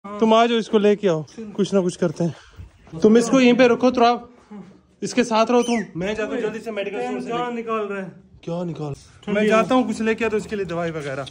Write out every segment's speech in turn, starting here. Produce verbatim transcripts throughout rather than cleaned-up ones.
तुम आ जाओ, इसको लेके आओ, कुछ ना कुछ करते हैं। तुम इसको यहीं पे रखो तो आप इसके साथ रहो। तुम मैं जाता हूँ जल्दी से मेडिकल स्टोर से। क्या निकाल रहे हैं? क्या निकाल? मैं जाता हूँ कुछ लेके आ तो इसके लिए दवाई वगैरह।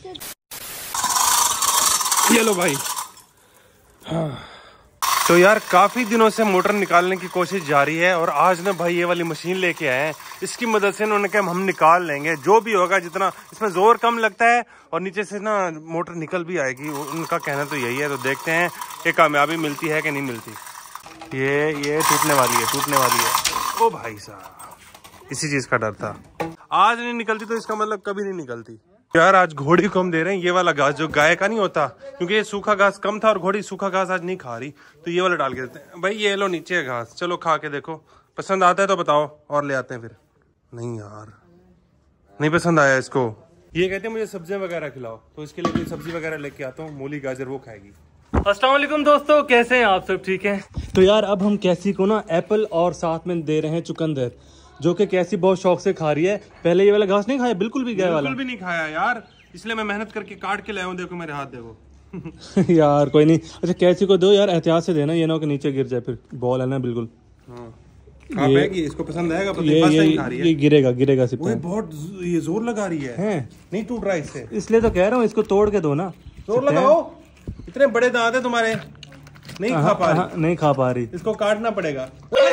ये लो भाई। हाँ। तो यार काफी दिनों से मोटर निकालने की कोशिश जारी है और आज ना भाई ये वाली मशीन लेके आए हैं। इसकी मदद से उन्होंने कहा हम निकाल लेंगे जो भी होगा, जितना इसमें जोर कम लगता है और नीचे से ना मोटर निकल भी आएगी। उनका कहना तो यही है, तो देखते हैं कि कामयाबी मिलती है कि नहीं मिलती। ये ये टूटने वाली है, टूटने वाली है। ओ भाई साहब, इसी चीज का डर था। आज नहीं निकलती तो इसका मतलब कभी नहीं निकलती। यार आज घोड़ी को हम दे रहे हैं ये वाला घास जो गाय का नहीं होता, क्योंकि ये सूखा घास कम था और घोड़ी सूखा घास आज नहीं खा रही, तो ये वाला डाल के देते हैं। भाई ये लो नीचे है घास, चलो खा के देखो, पसंद आता है तो बताओ और ले आते हैं फिर। नहीं यार नहीं पसंद आया इसको। ये कहते हैं मुझे सब्जियां वगैरह खिलाओ, तो इसके लिए सब्जी वगैरह लेके आता हूँ। मूली गाजर वो खाएगी। अस्सलाम वालेकुम दोस्तों, कैसे हैं आप सब? ठीक हैं। तो यार अब हम कैसी को ना एप्पल और साथ में दे रहे हैं चुकंदर, जो कि कैसी बहुत शौक से खा रही है। पहले ये वाला घास नहीं खाया, बिल्कुल भी गया वाला बिल्कुल भी नहीं खाया यार, इसलिए मैं मेहनत करके काट के लाया हूँ। देखो मेरे हाथ देखो। यार कोई नहीं। अच्छा कैसी को दो यार, एहतियात से देना, ये ना कि नीचे गिर जाए, फिर बॉल है ना बिल्कुल। हाँ। ये, इसको पसंद आएगा। ये, ये, ये, ये गिरेगा गिरेगा सिर्फ। बहुत ये जोर लगा रही है, है? नहीं टूट रहा इससे, इसलिए तो कह रहा हूँ इसको तोड़ के दो ना। जोर लगाओ, इतने बड़े दांत है तुम्हारे, नहीं खा पा रही। नहीं खा पा रही, इसको काटना पड़ेगा।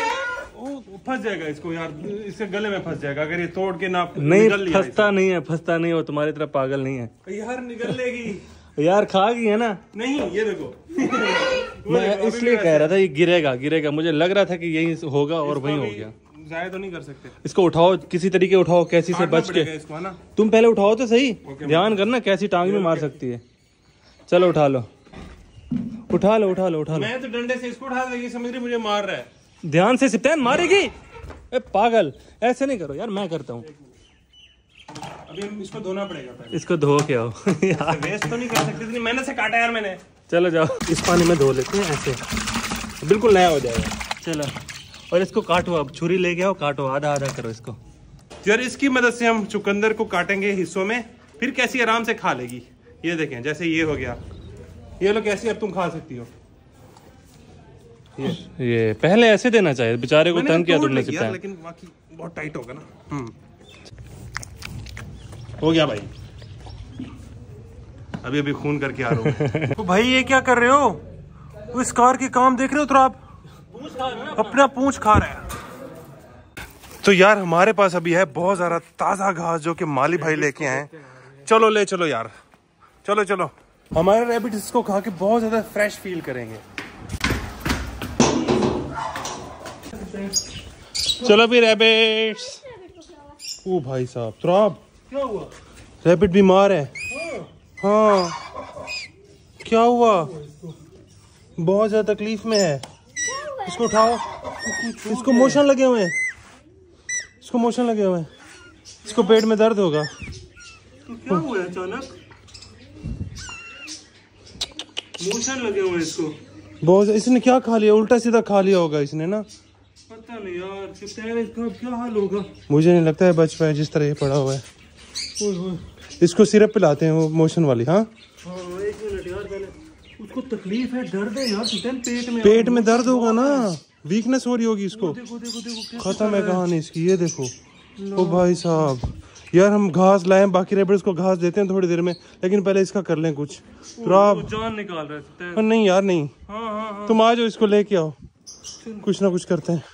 फंस जाएगा इसको यार, इसके गले में फंस जाएगा अगर ये तोड़ के ना। नहीं फंसता नहीं है, फंसता नहीं है, वो तुम्हारी तरह पागल नहीं है यार। निकल लेगी यार, खा गई है ना। नहीं ये देखो। मैं इसलिए कह रहा था ये गिरेगा गिरेगा, मुझे लग रहा था कि यही होगा और वही हो गया। जाया तो नहीं कर सकते इसको। उठाओ किसी तरीके उठाओ, कैसी से बच के इसको ना। तुम पहले उठाओ तो सही, ध्यान करना कैसी टांग में मार सकती है। चलो उठा लो उठा लो उठा लो उठा लो। मैं तो डंडे से इसको उठा देगी, समझ रही मुझे मार रहा है। ध्यान से सिप्तान, मारेगी। ए पागल, ऐसे नहीं करो यार, मैं करता हूँ। अभी हम इसको धोना पड़ेगा पहले। इसको धो के आओ यार, वेस्ट तो नहीं कर सकते, इतनी मेहनत से काटा यार मैंने। चलो जाओ, इस पानी में धो लेते हैं, ऐसे बिल्कुल नया हो जाएगा। चलो और इसको काटो, अब छुरी लेके आओ, काटो, आधा आधा करो इसको। यार इसकी मदद से हम चुकंदर को काटेंगे हिस्सों में, फिर कैसी आराम से खा लेगी। ये देखें, जैसे ये हो गया, ये लो कैसी अब तुम खा सकती हो। ये ये पहले ऐसे देना चाहिए, बेचारे को तंग किया तुमने यार, लेकिन बाकी बहुत टाइट होगा ना। हम्म हो गया भाई, अभी अभी खून करके आ रहा हूँ। तो भाई ये क्या कर रहे हो? वो इस कार के काम देख रहे हो तो आप अपना पूंछ खा रहे हैं। तो यार हमारे पास अभी है बहुत ज्यादा ताजा घास जो कि माली भाई लेके आए। चलो ले चलो यार, चलो चलो। हमारे रैबिट इसको खा के बहुत ज्यादा फ्रेश फील करेंगे। चलो भी रैबिट्स। ओ भाई साहब, तो आप क्या हुआ? रैबिट बीमार है। हाँ क्या हुआ? बहुत ज्यादा तकलीफ में है। इसको उठाओ, इसको मोशन लगे हुए हैं, इसको मोशन लगे हुए हैं, इसको पेट में दर्द होगा। तो क्या हुआ अचानक? मोशन लगे हुए इसको। बहुत, इसने क्या खा लिया? उल्टा सीधा खा लिया होगा इसने ना, पता नहीं यार। इसका क्या हाल होगा? मुझे नहीं लगता है बच पाए जिस तरह ये पड़ा हुआ है। इसको सिरप पिलाते हैं वो मोशन वाली। हाँ हाँ एक मिनट यार, पहले उसको तकलीफ है, दर्द है यार, पेट में पेट में दर्द होगा ना, वीकनेस हो रही होगी इसको। देखो देखो देखो, खत्म है कहानी इसकी। ये देखो, ओ भाई साहब यार, हम घास लाए, बाकी रैबिट्स को घास देते हैं थोड़ी देर में, लेकिन पहले इसका कर लें कुछ। तो आप जान निकाल रहे हैं। नहीं यार नहीं। हाँ हाँ हाँ। तुम आ जाओ, इसको लेके आओ, कुछ ना कुछ करते हैं।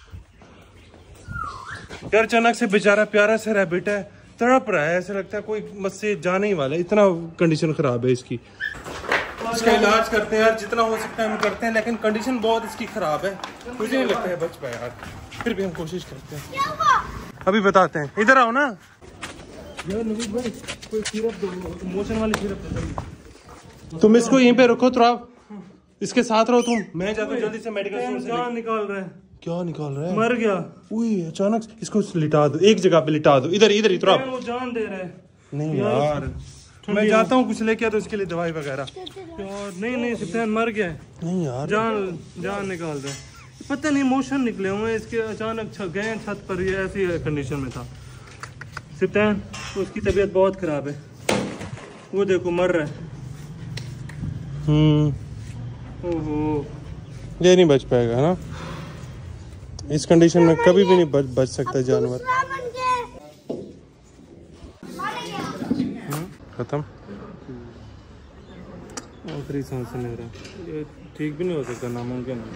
यार अचानक से बेचारा प्यारा सा रैबिट है, तड़प रहा है, ऐसा लगता है कोई मुझसे जाने ही वाला है, इतना कंडीशन खराब है इसकी। इसका इलाज करते हैं यार, जितना हो सकता है हम करते हैं, लेकिन कंडीशन बहुत इसकी खराब है। मुझे नहीं लगता है बच पाए यार, फिर भी हम कोशिश करते हैं। अभी बताते हैं, इधर आओ ना यार। नवीद भाई कोई सिरप दो, मोशन वाली सिरप दो। तुम इसको यहीं पे रखो तो आप इसके साथ रहो। तुम मैं जाता हूँ जल्दी से मेडिकल स्टोर से। जान निकाल रहे हैं। क्या निकाल रहा है? मर गया। उई अचानक इसको लिटा दो, एक जगह पे लिटा दो, इधर इधर इधर आप। वो जान दे रहे हैं। नहीं यार, मैं जाता हूँ कुछ लेके आ तो इसके लिए दवाई वगैरह। यार नहीं नहीं, सिप्तान मर गया है। नहीं यार, जान जान निकाल रहे हैं। पता नहीं मोशन निकले हुए इसके, अचानक गए छत पर, ये ऐसी कंडीशन में था सिप्तान। तो उसकी तबीयत बहुत खराब है, वो देखो मर रहा है। हम्म ओहो, ये नहीं बच पाएगा ना, इस कंडीशन में कभी भी नहीं बच बच सकता जानवर। खत्म, आखिरी सांस ले रहा, ये ठीक भी नहीं हो सकता, नामुमकिन है।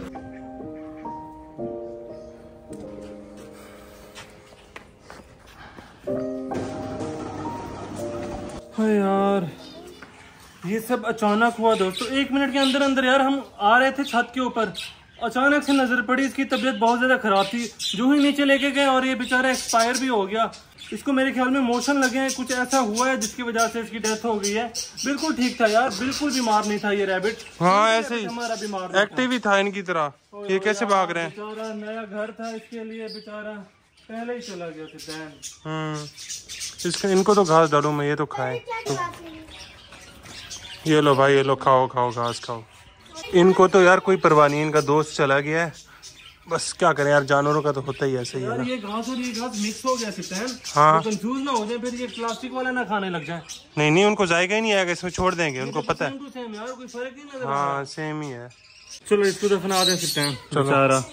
हाँ यार, ये सब अचानक हुआ दोस्तों। एक मिनट के अंदर अंदर यार हम आ रहे थे छत के ऊपर, अचानक से नजर पड़ी, इसकी तबीयत बहुत ज्यादा खराब थी। जो ही नीचे लेके गए और ये बेचारा एक्सपायर भी हो गया। इसको मेरे ख्याल में मोशन लगे हैं, कुछ ऐसा हुआ है जिसकी वजह से इसकी डेथ हो गई है। बिल्कुल ठीक था यार, बिल्कुल बीमार नहीं था ये रैबिट। हाँ ऐसे ही हमारा बीमार एक्टिव ही था इनकी तरह। ये कैसे भाग रहे हैं? बेचारा नया घर था इसके लिए, बेचारा पहले ही चला गया था। हम्म, इसका इनको तो घास डालूं मैं, ये तो खाए तो। ये लो भाई, ये लो, खाओ खाओ घास खाओ। इनको तो यार कोई परवाह नहीं, इनका दोस्त चला गया है, बस क्या करें यार, जानवरों का तो होता ही ऐसे ही है ना। ये घास और ये घास मिक्स हो गया सिस्टम। हाँ, तो कंफ्यूज ना हो जाए फिर ये प्लास्टिक वाला ना खाने लग जाए। नहीं नहीं, उनको जाएगा ही नहीं आएगा, इसमें छोड़ देंगे, उनको पता है। सेम यार, कोई फर्क ही नहीं। हाँ सेम ही है। चलो इसको दफना दें सिस्टम, बेचारा।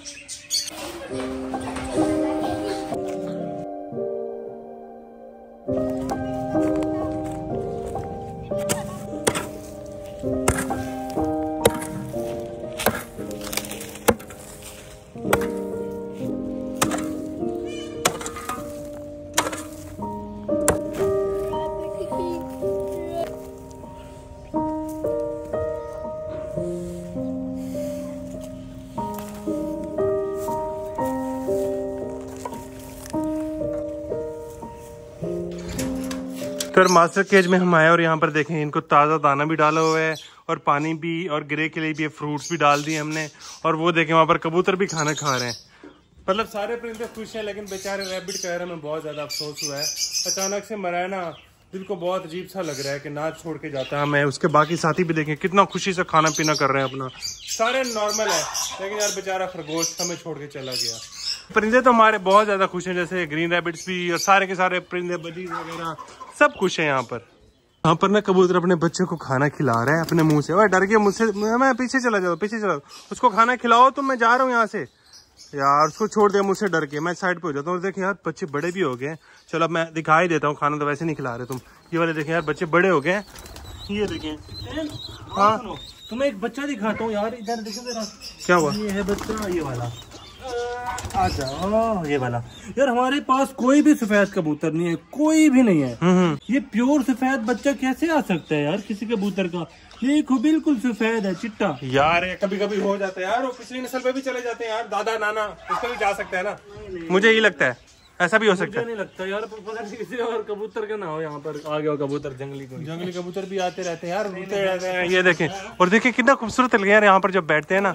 फिर मास्टर केज में हम आए और यहाँ पर देखें, इनको ताज़ा दाना भी डाला हुआ है और पानी भी, और गिरे के लिए भी फ्रूट्स भी डाल दिए हमने। और वो देखें वहाँ पर कबूतर भी खाना खा रहे हैं। मतलब सारे परिंदे खुश हैं, लेकिन बेचारे रैबिट के बारे में बहुत ज़्यादा अफसोस हुआ है। अचानक से मरा है ना, दिल को बहुत अजीब सा लग रहा है कि ना छोड़ के जाता है हमें। उसके बाकी साथी भी देखें कितना खुशी से खाना पीना कर रहे हैं अपना, सारे नॉर्मल है, लेकिन यार बेचारा खरगोश हमें छोड़ के चला गया। परिंदे तो हमारे बहुत ज़्यादा खुश हैं, जैसे ग्रीन रैबिट्स भी, और सारे के सारे परिंदे, बजीज वगैरह सब खुश हैं यहाँ पर। यहाँ पर ना कबूतर अपने बच्चे को खाना खिला रहा है अपने मुंह से। और डर गया मुझसे, मैं पीछे चला जाऊँ, पीछे चला, उसको खाना खिलाओ तो मैं जा रहा हूँ यहाँ से। यार उसको छोड़ दिया मुझसे डर के, मैं साइड पे हो जाता हूँ। देखिए यार बच्चे बड़े भी हो गए, चलो अब मैं दिखाई देता हूँ, खाना तो वैसे नहीं खिला रहे तुम। ये वाले देखें यार, बच्चे बड़े हो गए, ये देखें। हाँ तुम्हें एक बच्चा दिखाता हूँ यार, इधर देखो जरा। क्या हुआ? ये है बच्चा, ये वाला। अच्छा, ये वाला। यार हमारे पास कोई भी सफेद कबूतर नहीं है, कोई भी नहीं है। ये प्योर सफेद बच्चा कैसे आ सकता है यार किसी कबूतर का? देखो बिल्कुल सफेद है, चिट्टा। यार ये कभी कभी हो जाता है यार, वो पिछली नस्ल पे भी चले जाते हैं यार, दादा नाना उस पर भी जा सकता है ना। मुझे यही लगता है, ऐसा भी हो सकता है। नहीं लगता यार, किसी और कबूतर का ना हो यहाँ पर आ गया कबूतर। जंगली जंगली कबूतर भी आते रहते हैं यार, उड़ते रहते हैं। ये देखें, और देखिए कितना खूबसूरत लगे यार यहाँ पर जब बैठते हैं ना।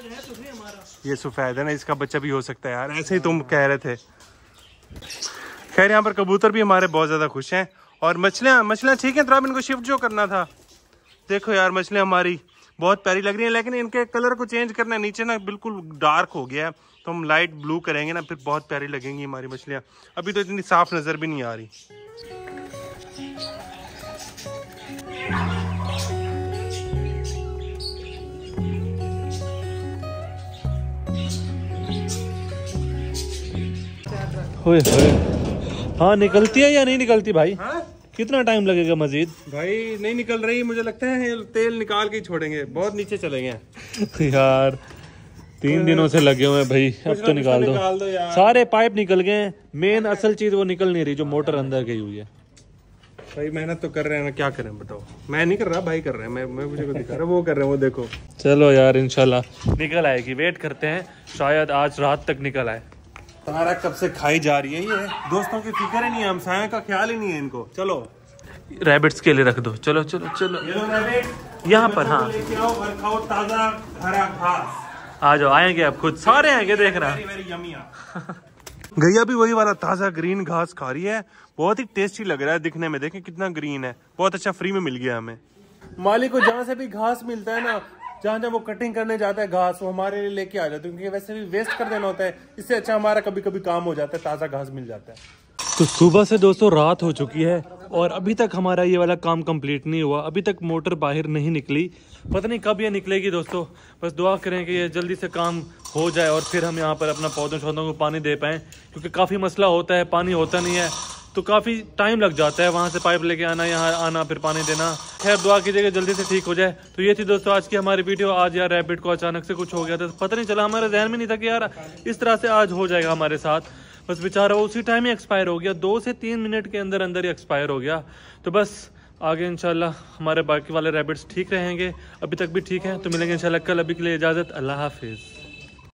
ये सफेद है ना, इसका बच्चा भी हो सकता है यार, ऐसे ही तुम कह रहे थे। खैर यहाँ पर कबूतर भी हमारे बहुत ज्यादा खुश हैं। और मछलियाँ मछलियाँ ठीक है, तो अब इनको शिफ्ट जो करना था। देखो यार मछलियाँ हमारी बहुत प्यारी लग रही हैं, लेकिन इनके कलर को चेंज करना है। नीचे ना बिल्कुल डार्क हो गया है, तो हम लाइट ब्लू करेंगे ना, फिर बहुत प्यारी लगेंगी हमारी मछलियाँ। अभी तो इतनी साफ नजर भी नहीं आ रही। होए होए, हाँ निकलती है या नहीं निकलती भाई? हाँ? कितना टाइम लगेगा मजीद? भाई नहीं निकल रही, मुझे लगता है तेल निकाल के ही छोड़ेंगे, बहुत नीचे चले गए यार तीन दिनों से लगे हुए हैं भाई, अब तो निकाल दो, निकाल दो यार। सारे पाइप निकल गए, मेन असल चीज वो निकल नहीं रही जो मोटर अंदर गई हुई है। भाई मेहनत तो कर रहे हैं ना, क्या करें बताओ। मैं नहीं कर रहा, भाई कर रहे हैं, मैं मैं मुझे को दिखा रहा, वो कर रहे हैं, वो देखो। चलो यार इंशाल्लाह निकल आएगी, वेट करते हैं, शायद आज रात तक निकल आए। तुम्हारा कब से खाई जा रही है ये, दोस्तों की फिक्र ही नहीं है, हमसायों का ख्याल ही नहीं है इनको। चलो रैबिट्स के लिए रख दो, चलो चलो चलो यहाँ पर। हाँ लेके आओ और खाओ ताजा हरा घास। आ जाओ, आएंगे अब खुद, सारे आएंगे, देख रहा। गैया भी वही वाला ताजा ग्रीन घास खा रही है, बहुत ही टेस्टी लग रहा है दिखने में। देखें कितना ग्रीन है, बहुत अच्छा, फ्री में मिल गया हमें। मालिक को जहाँ से भी घास मिलता है ना, जहाँ जहाँ वो कटिंग करने जाता है घास, वो हमारे लिए लेके आ जाते हैं, क्योंकि वैसे भी वेस्ट कर देना होता है। इससे अच्छा हमारा कभी कभी काम हो जाता है, ताजा घास मिल जाता है। तो सुबह से दोस्तों रात हो चुकी है और अभी तक हमारा ये वाला काम कंप्लीट नहीं हुआ। अभी तक मोटर बाहर नहीं निकली। पता नहीं कब ये निकलेगी दोस्तों। बस दुआ करें कि ये जल्दी से काम हो जाए और फिर हम यहाँ पर अपना पौधों शौधों को पानी दे पाएँ, क्योंकि काफ़ी मसला होता है, पानी होता नहीं है तो काफ़ी टाइम लग जाता है वहाँ से पाइप लेके आना, यहाँ आना, फिर पानी देना। खैर दुआ कीजिएगा जल्दी से ठीक हो जाए। तो ये थी दोस्तों आज की हमारी वीडियो। आज यार रैबिट को अचानक से कुछ हो गया था, पता नहीं चला, हमारे जहन में नहीं था कि यार इस तरह से आज हो जाएगा हमारे साथ। बस बेचारा वो उसी टाइम ही एक्सपायर हो गया, दो से तीन मिनट के अंदर अंदर ही एक्सपायर हो गया। तो बस आगे इंशाल्लाह हमारे बाकी वाले रैबिट्स ठीक रहेंगे, अभी तक भी ठीक हैं। तो मिलेंगे इंशाल्लाह कल, अभी के लिए इजाज़त, अल्लाह हाफिज़।